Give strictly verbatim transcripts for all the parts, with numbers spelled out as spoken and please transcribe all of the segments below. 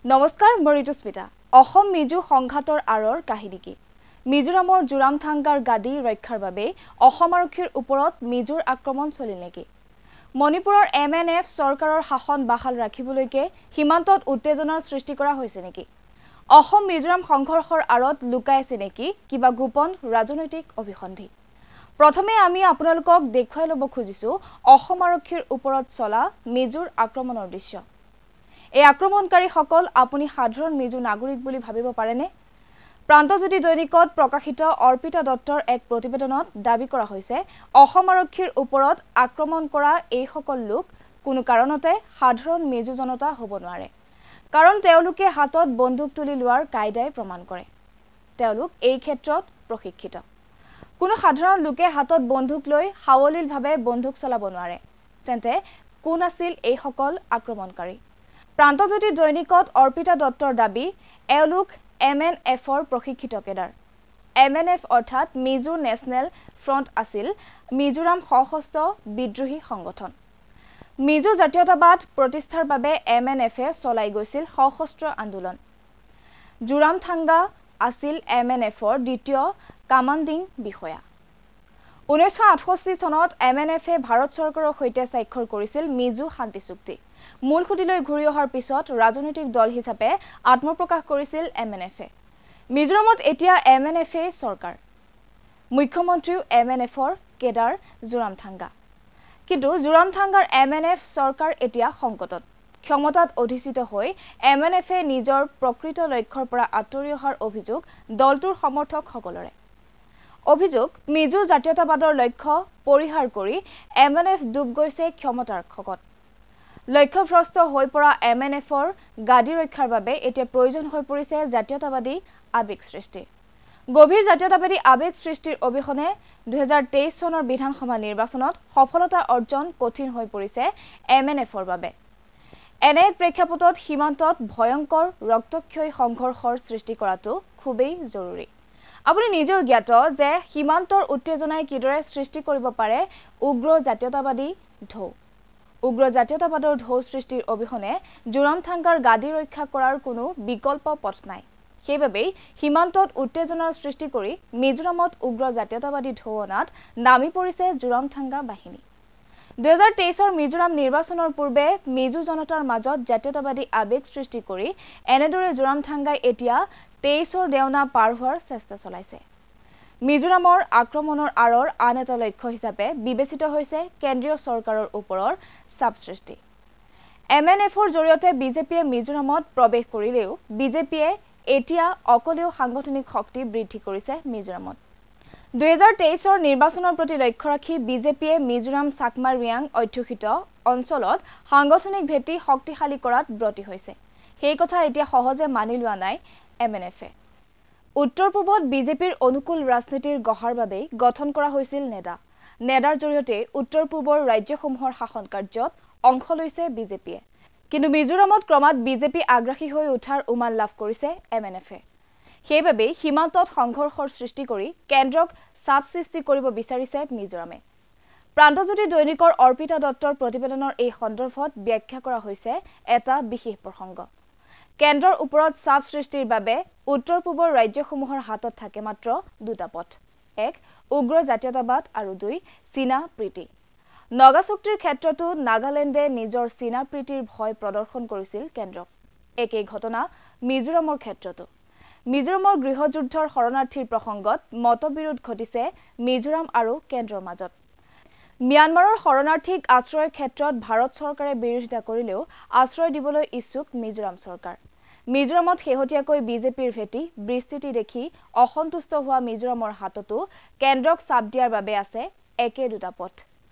নমস্কাৰ মই ঋতুস্মিতা অসম মিজু সংঘাতৰ আৰৰ কাহিনী কি মিজোৰামৰ জোৰামথাংগাৰ গাদী ৰক্ষাৰ বাবে অসম আৰক্ষীৰ ওপৰত মিজুৰ আক্ৰমণ চলিল নেকি মণিপুৰৰ এম এন এফ চৰকাৰৰ শাসন বাহাল ৰাখিবলৈকে সীমান্তত উত্তেজনাৰ সৃষ্টি কৰা হৈছে নেকি অসম মিজোৰাম সংঘৰ্ষৰ আৰত লুকাই আছে নেকি কিবা গোপন ৰাজনৈতিক অভিসন্ধি প্ৰথমে আমি আপোনালোকক দেখুৱাই ল'ব খুজিছো অসম আৰক্ষীৰ ওপৰত চলা মিজুৰ আক্ৰমণৰ দৃশ্য এই আক্ৰমণকাৰী সকল আপুনি সাধাৰণ মিজু নাগৰিক বুলি ভাবিব পাৰেনে প্ৰান্তজ্যোতি দৈনিকত প্ৰকাশিত অৰ্পিতা দত্তৰ এক প্ৰতিবেদনত দাবী কৰা হৈছে অসম আৰক্ষীৰ ওপৰত আক্ৰমণ কৰা এই সকল লোক কোনো কাৰণতে সাধাৰণ মিজু জনতা হ'ব নোৱাৰে কাৰণ তেওঁলোকে হাতত বন্দুক তুলি লোৱাৰ কায়দাই প্ৰমাণ কৰে তেওঁলোক এই ক্ষেত্ৰত প্ৰশিক্ষিত কোনো সাধাৰণ লোকে হাতত বন্দুক লৈ হাৱলীলভাৱে বন্দুক চলাব নোৱাৰে তেন্তে কোন আছিল এই সকল আক্ৰমণকাৰী প্ৰান্তজ্যোতি দৈনিকত অৰ্পিতা দত্তৰ দাবী এওঁলোক এম এন এফৰ প্ৰশিক্ষিত কেডাৰ এম এন এফ অৰ্থাৎ মিজো নেশ্যনেল ফ্ৰণ্ট আছিল মিজোৰাম সশস্ত্ৰ বিদ্ৰোহী সংগঠন মিজো জাতীয়তাবাদ প্ৰতিষ্ঠাৰ বাবে এম এন এফে চলাই গৈছিল সশস্ত্ৰ আন্দোলন জোৰামথাংগা আছিল এম এন এফৰ দ্বিতীয় কামাণ্ডিং বিষয়া ঊনৈছশ আঠষষ্ঠি চনত এম এন এফে ভাৰত চৰকাৰৰ সৈতে স্বাক্ষৰ কৰিছিল মিজো শান্তি চুক্তি মূল খুঁটিলৈ ঘূৰি অহাৰ পিছত ৰাজনৈতিক দল হিচাপে আত্মপ্ৰকাশ কৰিছিল এম এন এফে মিজোৰামত এতিয়া এম এন এফে চৰকাৰ মুখ্যমন্ত্ৰীও এম এন এফৰ কেডাৰ জোৰামথাংগা কিন্তু জোৰামথাংগাৰ এম এন এফ চৰকাৰ এতিয়া সংকটত ক্ষমতাত অধিষ্ঠিত হৈ এম এন এফে নিজৰ প্ৰকৃত লক্ষ্যৰ পৰা আঁতৰি অহাৰ অভিযোগ দলটোৰ সমৰ্থকসকলৰে অভিযোগ মিজো জাতীয়তাবাদৰ লক্ষ্য পৰিহাৰ কৰি এম এন এফ ডুব গৈছে ক্ষমতাৰ খকত লক্ষ্যভ্ৰষ্ট হৈ পৰা এম এন এফৰ গাদী ৰক্ষাৰ বাবে এতিয়া প্ৰয়োজন হৈ পৰিছে জাতীয়তাবাদী আবেগ সৃষ্টি গভীৰ জাতীয়তাবাদী আবেগ সৃষ্টিৰ অবিহনে দুই হাজাৰ তেইছ চনৰ বিধানসভা নিৰ্বাচনত সফলতা অৰ্জন কঠিন হৈ পৰিছে এম এন এফৰ বাবে এনে এক প্ৰেক্ষাপটত সীমান্তত ভয়ংকৰ ৰক্তক্ষয়ী সংঘৰ্ষৰ সৃষ্টি কৰাটো খুবেই জৰুৰী আপুনি নিজেও জ্ঞাত যে সীমান্তৰ উত্তেজনাই কিদৰে সৃষ্টি কৰিব পাৰে উগ্ৰ জাতীয়তাবাদী ঢৌ উগ্ৰ জাতীয়তাবাদৰ ঢৌ সৃষ্টিৰ অবিহনে জোৰামথাংগাৰ গাদী ৰক্ষা কৰাৰ কোনো বিকল্প পথ নাই সেইবাবেই সীমান্তত উত্তেজনাৰ সৃষ্টি কৰি মিজোৰামত উগ্ৰ জাতীয়তাবাদী ঢৌ অনাত নামি পৰিছে জোৰামথাংগা বাহিনী দুই হাজাৰ তেইছৰ মিজোৰাম নিৰ্বাচনৰ পূৰ্বে মিজো জনতাৰ মাজত জাতীয়তাবাদী আবেগ সৃষ্টি কৰি এনেদৰে জোৰামথাংগাই এতিয়া তেইছৰ দেওনা পাৰ হোৱাৰ চেষ্টা চলাইছে মিজোৰামৰ আক্ৰমণৰ আঁৰৰ আন এটা লক্ষ্য হিচাপে বিবেচিত হৈছে কেন্দ্ৰীয় চৰকাৰৰ ওপৰৰ চাপ সৃষ্টি এম এন এফৰ জৰিয়তে বিজেপিয়ে মিজোৰামত প্ৰৱেশ কৰিলেও বিজেপিয়ে এতিয়া অকলেও সাংগঠনিক শক্তি বৃদ্ধি কৰিছে মিজোৰামত দুই হাজাৰ তেইছৰ নিৰ্বাচনৰ প্ৰতি লক্ষ্য ৰাখি বিজেপিয়ে মিজোৰাম চাকমা ৰিয়াং অধ্যুষিত অঞ্চলত সাংগঠনিক ভেটি শক্তিশালী কৰাত ব্ৰতী হৈছে সেই কথা এতিয়া সহজে মানি লোৱা নাই এম এন এফে উত্তৰ পূৰ্বত বিজেপিৰ অনুকূল ৰাজনীতিৰ গঢ়াৰ বাবে গঠন কৰা হৈছিল নেডা নেডাৰ জৰিয়তে উত্তৰ পূৰ্বৰ ৰাজ্যসমূহৰ শাসন কাৰ্যত অংশ লৈছে বিজেপিয়ে কিন্তু মিজোৰামত ক্ৰমাৎ বিজেপি আগ্ৰাসী হৈ উঠাৰ উমান লাভ কৰিছে এম এন এফে সেইবাবে সীমান্তত সংঘৰ্ষৰ সৃষ্টি কৰি কেন্দ্ৰক চাপ সৃষ্টি কৰিব বিচাৰিছে মিজোৰামে প্ৰান্তজ্যোতি দৈনিকৰ অৰ্পিতা দত্তৰ প্ৰতিবেদনৰ এই সন্দৰ্ভত ব্যাখ্যা কৰা হৈছে এটা বিশেষ প্ৰসংগ কেন্দ্ৰৰ ওপৰত চাপ সৃষ্টিৰ বাবে উত্তৰ পূবৰ ৰাজ্যসমূহৰ হাতত থাকে মাত্ৰ দুটা পথ এক উগ্ৰ জাতীয়তাবাদ আৰু দুই চীনা প্ৰীতি নগা চুক্তিৰ ক্ষেত্ৰতো নাগালেণ্ডে নিজৰ চীনা প্ৰীতিৰ ভয় প্ৰদৰ্শন কৰিছিল কেন্দ্ৰক একেই ঘটনা মিজোৰামৰ ক্ষেত্ৰতো মিজোৰামৰ গৃহযুদ্ধৰ শৰণাৰ্থীৰ প্ৰসংগত মতবিৰোধ ঘটিছে মিজোৰাম আৰু কেন্দ্ৰৰ মাজত ম্যানমাৰৰ শৰণাৰ্থীক আশ্ৰয়ৰ ক্ষেত্ৰত ভাৰত চৰকাৰে বিৰোধিতা কৰিলেও আশ্ৰয় দিবলৈ ইচ্ছুক মিজোৰাম চৰকাৰ মিজোৰামত শেহতীয়াকৈ বিজেপিৰ ভেটি বিস্তৃতি দেখি অসন্তুষ্ট হোৱা মিজোৰামৰ হাততো কেন্দ্ৰক চাপ দিয়াৰ বাবে আছে একে দুটা পথ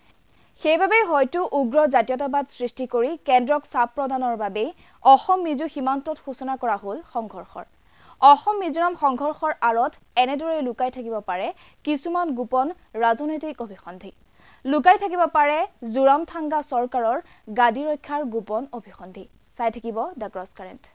সেইবাবে হয়তো উগ্ৰ জাতীয়তাবাদ সৃষ্টি কৰি কেন্দ্ৰক চাপ প্ৰদানৰ বাবে অসম মিজো সীমান্তত সূচনা কৰা হ'ল সংঘৰ্ষৰ অসম মিজোৰাম সংঘৰ্ষৰ আঁৰত এনেদৰে লুকাই থাকিব পাৰে কিছুমান গোপন ৰাজনৈতিক অভিসন্ধি লুকাই থাকিব পাৰে জোৰামথাংগা চৰকাৰৰ গাদী ৰক্ষাৰ গোপন অভিসন্ধি চাই থাকিব দ্য ক্ৰছ কাৰেণ্ট